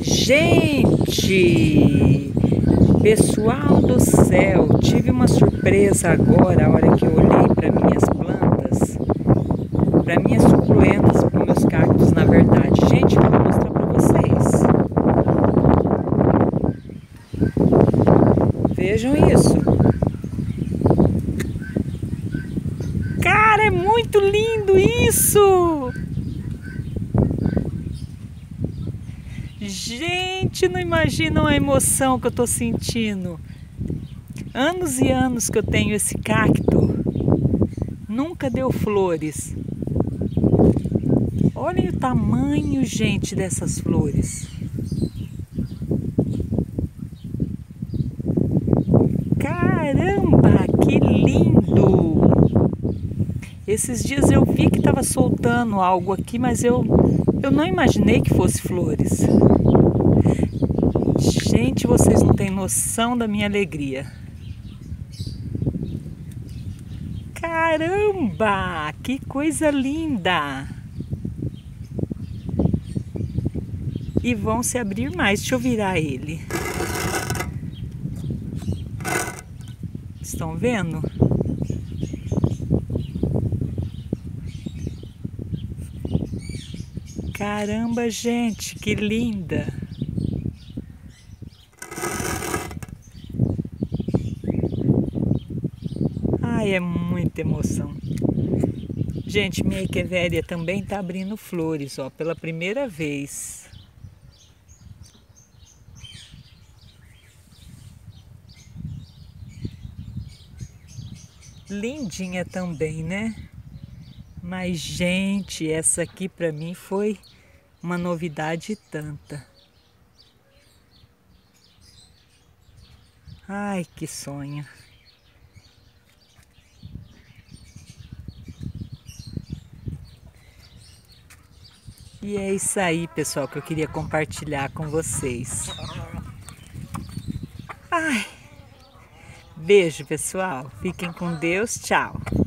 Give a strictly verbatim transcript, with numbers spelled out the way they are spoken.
Gente, pessoal do céu, tive uma surpresa agora, a hora que eu olhei para minhas plantas, para minhas suculentas, para meus cactos, na verdade. Gente, eu vou mostrar para vocês. Vejam isso. Cara, é muito lindo isso! Gente, não imaginam a emoção que eu tô sentindo. Anos e anos que eu tenho esse cacto, nunca deu flores. Olhem o tamanho, gente, dessas flores. Caramba, que lindo! Esses dias eu vi que estava soltando algo aqui, mas eu, eu não imaginei que fosse flores. Gente, vocês não têm noção da minha alegria. Caramba, que coisa linda! E vão se abrir mais. Deixa eu virar ele. Estão vendo? Caramba, gente, que linda! Ai, é muita emoção. Gente, minha Echeveria também tá abrindo flores, ó, pela primeira vez. Lindinha também, né? Mas, gente, essa aqui pra mim foi uma novidade tanta. Ai, que sonho. E é isso aí, pessoal, que eu queria compartilhar com vocês. Ai, beijo, pessoal. Fiquem com Deus. Tchau.